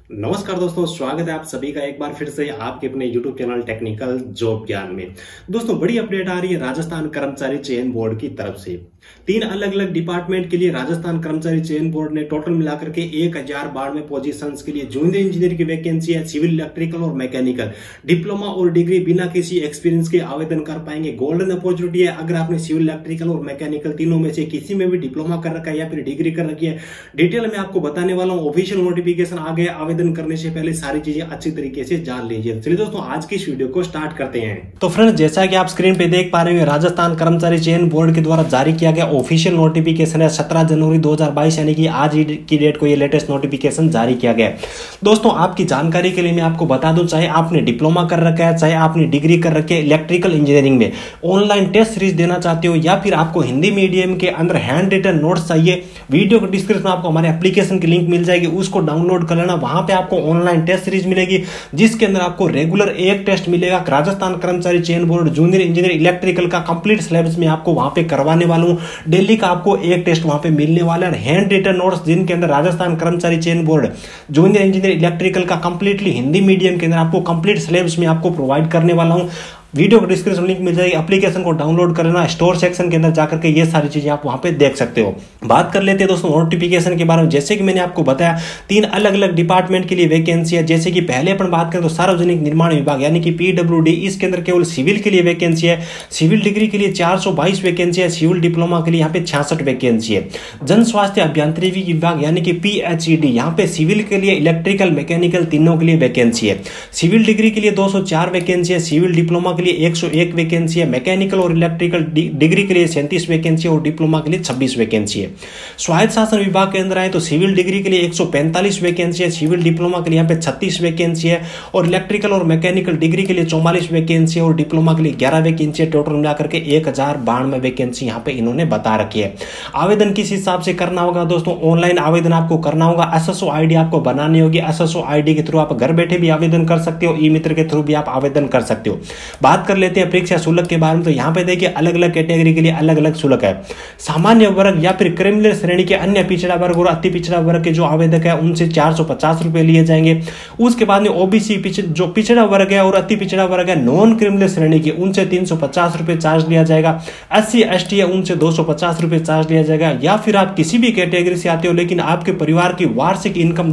नमस्कार दोस्तों, स्वागत है आप सभी का एक बार फिर से आपके अपने YouTube चैनल टेक्निकल जॉब ज्ञान में। दोस्तों, बड़ी अपडेट आ रही है राजस्थान कर्मचारी चयन बोर्ड की तरफ से। 3 अलग अलग डिपार्टमेंट के लिए राजस्थान कर्मचारी चयन बोर्ड ने टोटल मिलाकर के 1092 पोजीशंस के लिए जूनियर इंजीनियर की वैकेंसी है। सिविल, इलेक्ट्रिकल और मैकेनिकल, डिप्लोमा और डिग्री बिना किसी एक्सपीरियंस के आवेदन कर पाएंगे। गोल्डन अपॉर्चुनिटी है। अगर आपने सिविल, इलेक्ट्रिकल और मैकेनिकल तीनों में से किसी में भी डिप्लोमा कर रखा है या फिर डिग्री कर रखी है, डिटेल में आपको बताने वाला हूं। ऑफिशियल नोटिफिकेशन आ गया, आवेदन करने से पहले सारी चीजें अच्छी तरीके से जान लीजिए। चलिए दोस्तों, आज की इस वीडियो को स्टार्ट करते हैं। तो फ्रेंड्स, जैसा कि आप स्क्रीन पे देख पा रहे हैं, राजस्थान कर्मचारी चयन बोर्ड के द्वारा जारी किया गया ऑफिशियल नोटिफिकेशन है 17 जनवरी 2022, यानी कि आज की डेट को ये लेटेस्ट नोटिफिकेशन जारी किया गया है। दोस्तों, आपकी जानकारी के लिए मैं आपको बता दूं, चाहे आपने डिप्लोमा कर रखा है, चाहे आपने डिग्री कर रखी है इलेक्ट्रिकल इंजीनियरिंग में, ऑनलाइन टेस्ट सीरीज देना चाहते हो या फिर आपको हिंदी मीडियम के अंदर हैंड रिटन नोट्स चाहिए, वीडियो के डिस्क्रिप्शन में आपको हमारे एप्लीकेशन की लिंक मिल जाएगी, उसको डाउनलोड कर लेना। वहां पे आपको ऑनलाइन टेस्ट सीरीज मिलेगी, जिसके अंदर आपको रेगुलर एक टेस्ट मिलेगा। Rajasthan Karmchari Chayan board junior engineer electrical का कंप्लीट सिलेबस में आपको वहां पे करवाने वाला हूं। डेली का आपको एक टेस्ट वहां पे मिलने वाला है। हैंड रिटन नोट्स जिनके अंदर Rajasthan Karmchari Chayan board junior engineer electrical का कंप्लीटली हिंदी मीडियम के अंदर आपको कंप्लीट सिलेबस में आपको प्रोवाइड करने वाला हूं। वीडियो को डिस्क्रिप्शन लिंक मिल जाएगी, एप्लीकेशन को डाउनलोड कर लेना। स्टोर सेक्शन के अंदर जाकर के ये सारी चीजें आप वहां पे देख सकते हो। बात कर लेते हैं दोस्तों नोटिफिकेशन के बारे में। जैसे कि मैंने आपको बताया, 3 अलग अलग डिपार्टमेंट के लिए वैकेंसी है। जैसे कि पहले अपन बात करें तो सार्वजनिक निर्माण विभाग यानी कि PWD, इसके अंदर केवल सिविल के लिए वैकेंसी है। सिविल डिग्री के लिए 422 वैकेंसी है। सिविल डिप्लोमा के लिए यहाँ पे 66 वैकेंसी है। जन स्वास्थ्य अभियांत्रिकी विभाग यानी कि PHED, यहाँ पे सिविल के लिए इलेक्ट्रिकल मैकेनिकल तीनों के लिए वैकेंसी है। सिविल डिग्री के लिए 204 वैकेंसी है। सिविल डिप्लोमा के लिए 101 वैकेंसी है। मैकेनिकल और इलेक्ट्रिकल डिग्री के लिए 37 वैकेंसी है और डिप्लोमा के लिए 26 वैकेंसी है। स्वायत्त शासन विभाग के अंदर आए तो सिविल डिग्री के लिए 145 वैकेंसी है। सिविल डिप्लोमा के लिए यहाँ पे 36 वैकेंसी है और इलेक्ट्रिकल और मैकेनिकल डिग्री के लिए 44 वैकेंसी है और डिप्लोमा के लिए 11 वैकेंसी है। टोटल मिलाकर के 1092 वैकेंसी यहाँ पे इन्होंने बता रखी है। आवेदन किस हिसाब से करना होगा दोस्तों? ऑनलाइन आवेदन आपको करना होगा। SSO ID आपको बनानी होगी। SSO ID के थ्रू आप घर बैठे भी आवेदन कर सकते हो, ई मित्र के थ्रू भी आप आवेदन कर सकते हो। बात कर लेते हैं परीक्षा शुल्क के बारे में। तो यहाँ पे देखिए, अलग अलग कैटेगरी के लिए अलग अलग शुल्क है। सामान्य वर्ग या फिर क्रिमिनल श्रेणी के अन्य पिछड़ा वर्ग और अति पिछड़ा वर्ग के जो आवेदक है उनसे 450 रुपए लिए जाएंगे। उसके बाद में OBC जो पिछड़ा वर्ग है और अति पिछड़ा वर्ग है, नॉन क्रिमिनल श्रेणी के, उनसे 350 रुपए चार्ज लिया जाएगा। SC ST है, उनसे 250 रुपए चार्ज लिया जाएगा। या फिर आप किसी भी कैटेगरी से आते हो लेकिन आपके परिवार की वार्षिक इनकम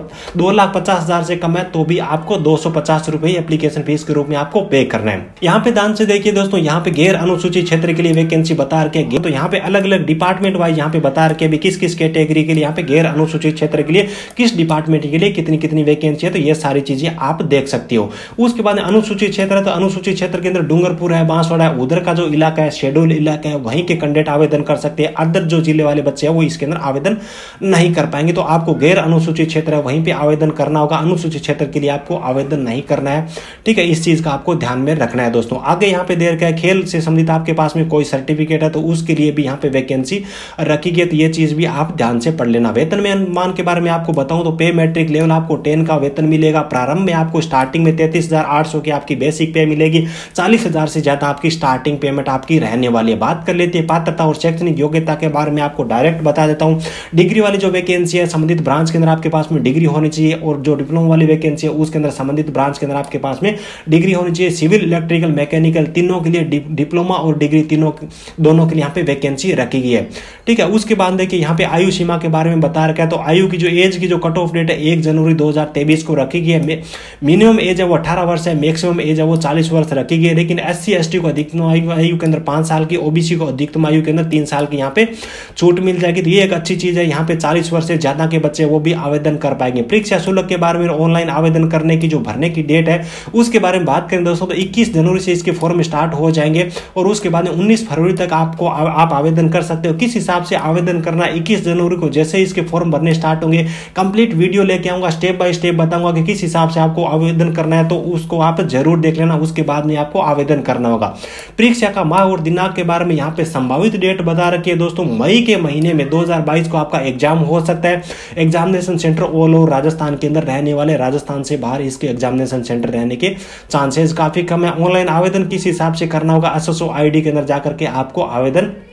2,50,000 से कम है तो भी आपको 250 रुपए एप्लीकेशन फीस के रूप में आपको पे करना है। यहाँ पे ध्यान से देखिए दोस्तों, यहाँ पे गैर अनुसूचित क्षेत्र के लिए वैकेंसी बता रखे हैं। तो यहाँ पे अलग अलग डिपार्टमेंट वाइज यहाँ पे बता रखे हैं किस किस कैटेगरी के लिए, यहाँ पे गैर अनुसूचित क्षेत्र के लिए किस डिपार्टमेंट के लिए कितनी कितनी वैकेंसी है। तो ये सारी चीजें आप देख सकते हो। उसके बाद अनुसूचित क्षेत्र है तो अनुसूचित क्षेत्र के अंदर डूंगरपुर है, बांसवाड़ा है, उधर का जो इलाका है शेड्यूल इलाका है, वहीं के कैंडिडेट आवेदन कर सकते हैं। अदर जो जिले वाले बच्चे हैं वो इसके अंदर आवेदन नहीं कर पाएंगे। तो आपको गैर अनुसूचित क्षेत्र है वहीं पे आवेदन करना होगा। अनुसूचित क्षेत्र के लिए आपको आवेदन नहीं करना है। ठीक है, इस चीज का आपको ध्यान में रखना है दोस्तों। आगे यहाँ पे दे रखा है खेल से संबंधित आपके पास में कोई सर्टिफिकेट है तो उसके लिए भी यहाँ पे वैकेंसी रखी गई। तो ये चीज भी आप ध्यान से पढ़ लेना। वेतन में मान के बारे में आपको बताऊं तो पे मैट्रिक लेवल आपको 10 का वेतन मिलेगा। प्रारंभ में आपको स्टार्टिंग में 33,800 की आपकी बेसिक पे मिलेगी। 40,000 से ज्यादा आपकी स्टार्टिंग पेमेंट आपकी रहने वाली है। बात कर लेते हैं पात्रता और शैक्षणिक योग्यता के बारे में, आपको डायरेक्ट बता देता हूं। डिग्री वाली जो वैकेंसी है संबंधित ब्रांच के अंदर आपके पास में डिग्री होनी चाहिए और जो डिप्लोमा वाली वैकेंसी है उसके अंदर संबंधित ब्रांच के अंदर आपके पास में डिग्री होनी चाहिए। सिविल, इलेक्ट्रिकल, मैकेनिकल तीनों के लिए डिप्लोमा और डिग्री दोनों के लिए यहाँ पे वैकेंसी रखी गई है। ठीक है, उसके बाद देखिए यहाँ पे आयु सीमा के बारे में बता रखा है। तो आयु की जो एज की जो कट ऑफ डेट है 1 जनवरी 2023 को रखी गई है। मिनिमम एज है वो 18 वर्ष है, मैक्सिमम एज है वो 40 वर्ष रखी गई है। लेकिन SC ST को अधिकतम आयु के अंदर 5 साल की, OBC को अधिकतम आयु के अंदर 3 साल की यहाँ पे छूट मिल जाएगी। तो ये एक अच्छी चीज है। यहाँ पे 40 वर्ष से ज्यादा के बच्चे वो भी आवेदन कर पाएंगे। परीक्षा शुल्क के बारे में, ऑनलाइन आवेदन करने की जो भरने की डेट है उसके बारे में बात करें दोस्तों, तो 21 जनवरी से इसके फॉर्म स्टार्ट हो जाएंगे और उसके बाद 19 फरवरी तक आप आवेदन कर सकते हो। किस हिसाब से आवेदन करना, 21 जनवरी को जैसे इसके फॉर्म भरने स्टार्ट होंगे कंप्लीट वीडियो लेके आऊंगा, स्टेप बाय स्टेप बताऊंगा कि किस हिसाब से आपको आवेदन करना है। तो उसको आप जरूर देख लेना, उसके बाद में आपको आवेदन करना होगा। परीक्षा का माह और दिनांक के बारे में यहाँ पे संभावित डेट बता रखी है दोस्तों। मई के महीने में 2022 को आपका एग्जाम हो सकता है। Examination centre all over Rajasthan के अंदर रहने वाले, राजस्थान से बाहर इसके एग्जामिनेशन सेंटर रहने के चांसेस काफी कम है। ऑनलाइन आवेदन किस हिसाब से करना होगा? SSO ID के अंदर जाकर के आपको आवेदन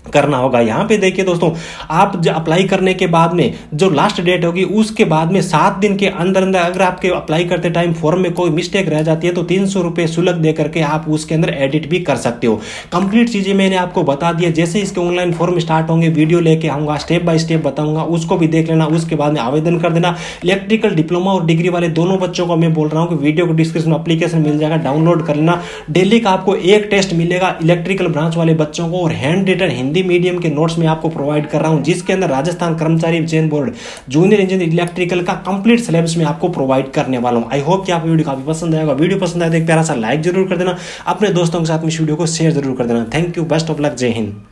करना होगा। यहाँ पे देखिए दोस्तों, आप अप्लाई करने के बाद में जो लास्ट डेट होगी उसके बाद में 7 दिन के अंदर अंदर अगर आपके अप्लाई करते टाइम फॉर्म में कोई मिस्टेक रह जाती है तो 300 रुपये शुल्क दे करके आप उसके अंदर एडिट भी कर सकते हो। कंप्लीट चीजें मैंने आपको बता दिया। जैसे इसके ऑनलाइन फॉर्म स्टार्ट होंगे वीडियो लेके आऊंगा, स्टेप बाय स्टेप बताऊंगा, उसको भी देख लेना। उसके बाद में आवेदन कर देना। इलेक्ट्रिकल डिप्लोमा और डिग्री वाले दोनों बच्चों को मैं बोल रहा हूँ कि वीडियो को डिस्क्रिप्शन में एप्लीकेशन मिल जाएगा, डाउनलोड कर लेना। डेली का आपको एक टेस्ट मिलेगा इलेक्ट्रिकल ब्रांच वाले बच्चों को, और हैंड रिटन हिंदी मीडियम के नोट्स में आपको प्रोवाइड कर रहा हूं, जिसके अंदर Rajasthan Karmchari Chayan board junior engineer electrical का कंप्लीट सिलेबस में आपको प्रोवाइड करने वाला हूं। आई होप कि आपको वीडियो काफी पसंद आएगा। वीडियो पसंद आए तो एक प्यारा सा लाइक जरूर कर देना, अपने दोस्तों के साथ में इस वीडियो को शेयर जरूर कर देना। Thank you, best of luck, जय हिंद।